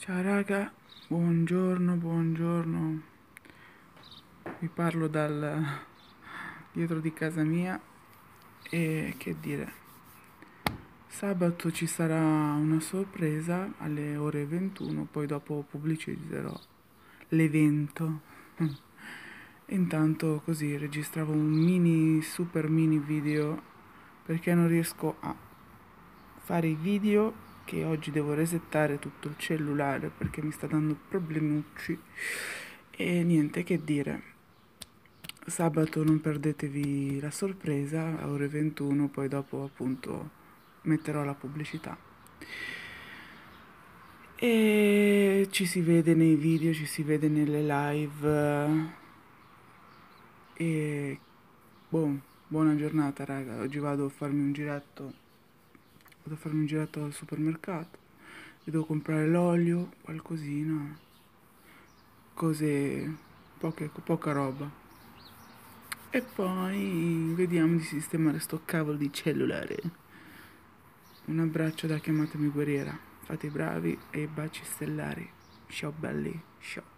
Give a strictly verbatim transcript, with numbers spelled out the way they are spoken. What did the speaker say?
Ciao raga, buongiorno, buongiorno. Vi parlo dal dietro di casa mia e che dire. Sabato ci sarà una sorpresa alle ore ventuno, poi dopo pubblicizzerò l'evento. Intanto così registravo un mini, super mini video perché non riesco a fare i video che oggi devo resettare tutto il cellulare perché mi sta dando problemucci. E niente che dire, sabato non perdetevi la sorpresa a ore ventuno, poi dopo appunto metterò la pubblicità e ci si vede nei video, ci si vede nelle live e boh, buona giornata raga. Oggi vado a farmi un giretto vado a farmi un giretto al supermercato e devo comprare l'olio, qualcosina, cose, poche, poca roba. E poi vediamo di sistemare sto cavolo di cellulare. Un abbraccio da Chiamatemi Guerriera. Fate i bravi e baci stellari. Ciao belli, ciao.